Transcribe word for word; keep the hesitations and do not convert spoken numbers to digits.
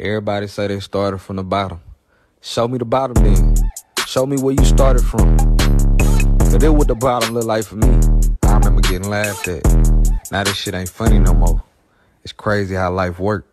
Everybody say they started from the bottom. Show me the bottom then. Show me where you started from. Cause this what the bottom look like for me. I remember getting laughed at. Now this shit ain't funny no more. It's crazy how life work.